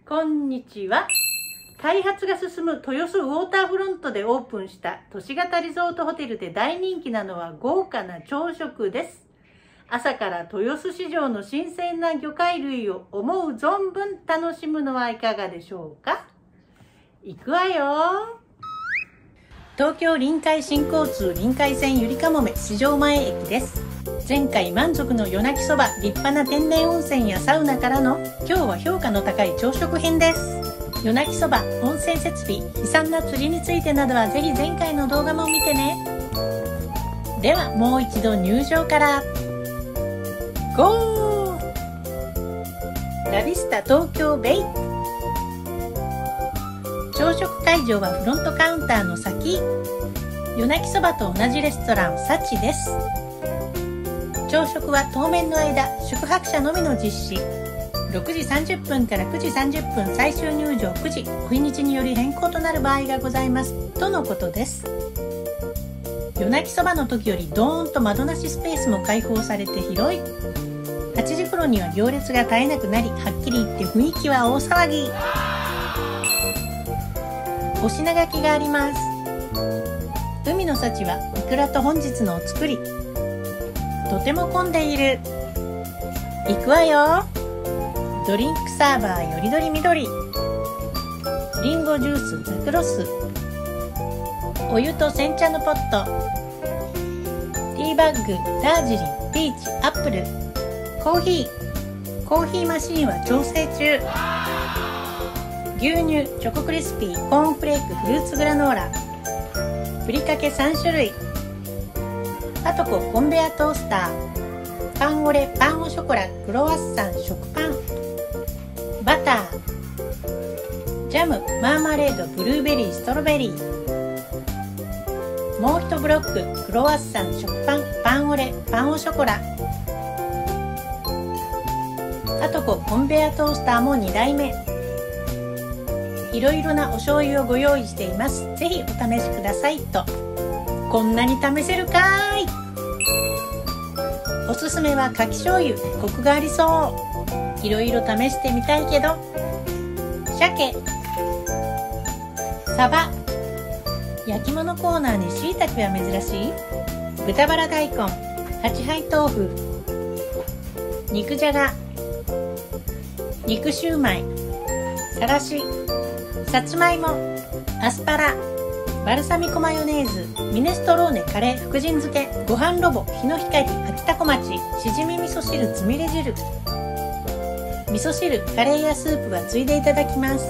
こんにちは。開発が進む豊洲ウォーターフロントでオープンした都市型リゾートホテルで大人気なのは豪華な朝食です。朝から豊洲市場の新鮮な魚介類を思う存分楽しむのはいかがでしょうか。行くわよ。東京臨海新交通臨海線ゆりかもめ市場前駅です。前回満足の夜泣きそば、立派な天然温泉やサウナからの今日は評価の高い朝食編です。夜泣きそば、温泉設備、悲惨な釣りについてなどはぜひ前回の動画も見てね。ではもう一度入場から。ゴー！ラビスタ東京ベイ。朝食会場はフロントカウンターの先。夜泣きそばと同じレストランサチです。朝食は当面の間宿泊者のみの実施。6時30分から9時30分最終入場9時、お日にちにより変更となる場合がございますとのことです。夜泣きそばの時よりドーンと窓なしスペースも開放されて広い。8時頃には行列が絶えなくなり、はっきり言って雰囲気は大騒ぎ。お品書きがあります。海の幸はイクラと本日のお作り。とても混んでいる。行くわよ。ドリンクサーバーよりどりみどり。リンゴジュースザクロス。お湯と煎茶のポット。ティーバッグダージリン、ピーチ、アップル。コーヒーマシーンは調整中。牛乳、チョコクリスピー、コーンフレーク、フルーツグラノーラ。ふりかけ3種類。あとコンベアトースター。パンオレ、パンオショコラ、クロワッサン、食パン。バター。ジャム、マーマレード、ブルーベリー、ストロベリー。もう一ブロック、クロワッサン、食パン、パンオレ、パンオショコラ。あとコンベアトースターも2台目。いろいろなお醤油をご用意しています。ぜひお試しくださいと。こんなに試せるかーい。おすすめはかき醤油、コクがありそう。いろいろ試してみたいけど。鮭、サバ、焼き物コーナーに椎茸は珍しい。豚バラ大根、八杯豆腐、肉じゃが、肉シューマイ、さらし、さつまいも、アスパラ、バルサミコマヨネーズ、ミネストローネカレー福神漬け、ご飯ロボ、日の光、秋田小町、しじみ味噌汁、つみれ汁。味噌汁、カレーやスープはついでいただきます。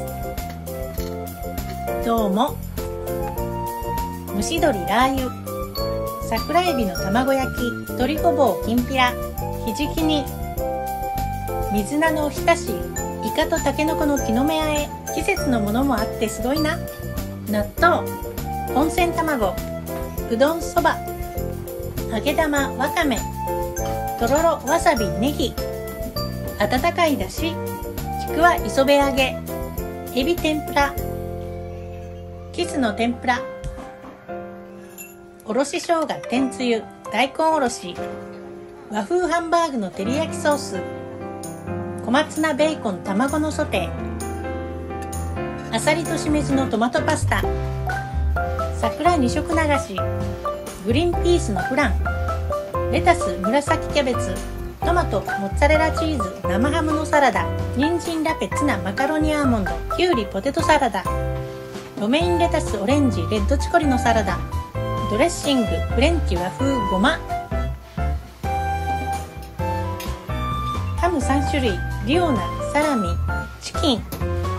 どうも。蒸し鶏ラー油、桜エビの卵焼き、鶏ごぼうきんぴら、ひじき煮、水菜のおひたし、イカとタケノコの木の芽あえ。季節のものもあってすごいな。納豆、温泉卵、うどんそば、揚げ玉わかめ、とろろわさびネギ、温かいだし、ちくわ磯辺揚げ、エビ天ぷら、キスの天ぷら、おろし生姜天つゆ、大根おろし、和風ハンバーグの照り焼きソース、小松菜ベーコン卵のソテー、あさりとしめじのトマトパスタ、桜2色流し、グリーンピースのフラン、レタス紫キャベツ、トマトモッツァレラチーズ生ハムのサラダ、人参ラペツナマカロニアーモンド、キュウリポテトサラダ、ロメインレタスオレンジレッドチコリのサラダ、ドレッシングフレンチ和風ごま、ハム3種類、リオナ、サラミ、チキン、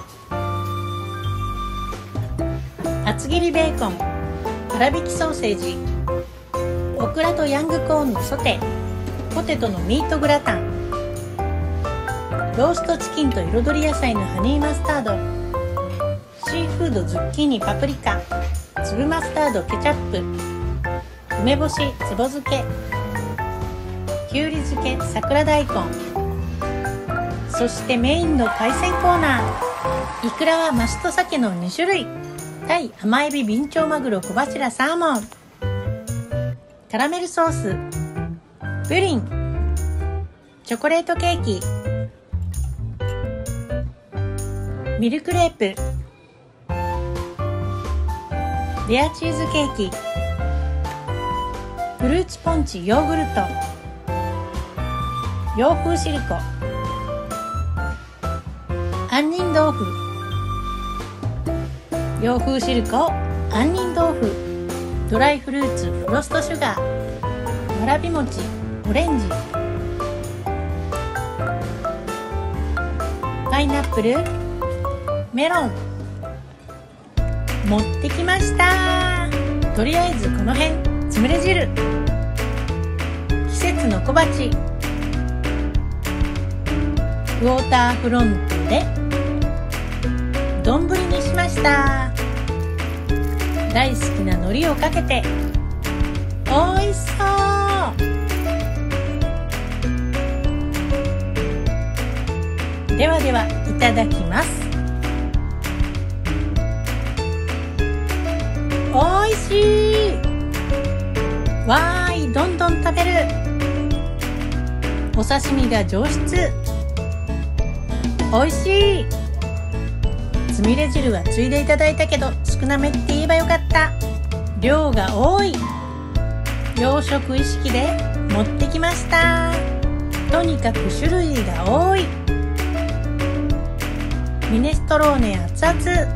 厚切りベーコン、粗挽きソーセージ、オクラとヤングコーンのソテー、ポテトのミートグラタン、ローストチキンと彩り野菜のハニーマスタード、シーフードズッキーニパプリカ、粒マスタードケチャップ、梅干しつぼ漬け、きゅうり漬け桜大根、そしてメインの海鮮コーナー。イクラはマスと鮭の2種類、タイ甘エビビンチョウマグロ小柱サーモン、カラメルソース、プリン、チョコレートケーキ、 ミルクレープ、レアチーズケーキ、フルーツポンチヨーグルト、洋風シルコ、杏仁豆腐、洋風シルコ、杏仁豆腐、ドライフルーツフロストシュガー、わらび餅、オレンジ、パイナップル、メロン持ってきました。とりあえずこの辺つむれ汁、季節の小鉢、ウォーターフロントで丼にしました。大好きな海苔をかけておいしそう。ではではいただきます。おいしい。わーい、どんどん食べる。お刺身が上質。おいしい。つみれ汁はついでいただいたけど少なめって言えばよかった。量が多い。洋食意識で持ってきました。とにかく種類が多い。ミネストローネ熱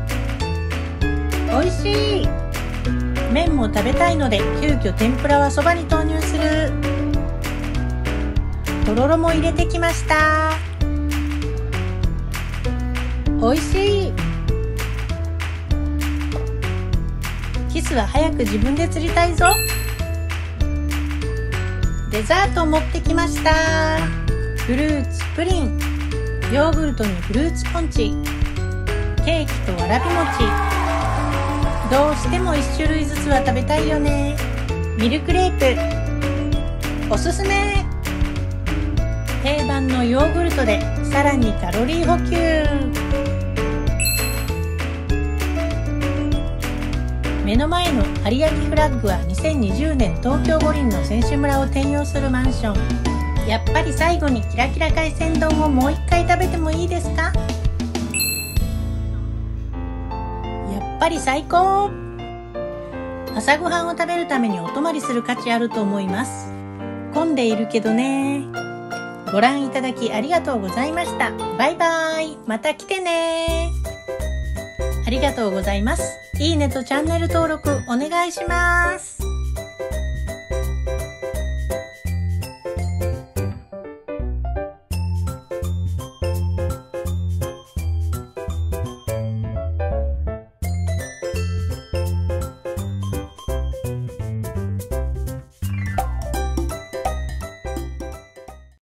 々。おいしい。麺も食べたいので急遽天ぷらはそばに投入する。とろろも入れてきました。おいしい。キスは早く自分で釣りたいぞ。デザート持ってきました。フルーツプリン、ヨーグルトにフルーツポンチ、ケーキとわらび餅。どうしても1種類ずつは食べたいよね。ミルクレープおすすめ。定番のヨーグルトでさらにカロリー補給。目の前の有明フラッグは2020年東京五輪の選手村を転用するマンション。やっぱり最後にキラキラ海鮮丼をもう一回食べてもいいですか？やっぱり最高。朝ごはんを食べるためにお泊まりする価値あると思います。混んでいるけどね。ご覧いただきありがとうございました。バイバイ。また来てね。ありがとうございます。いいねとチャンネル登録お願いします。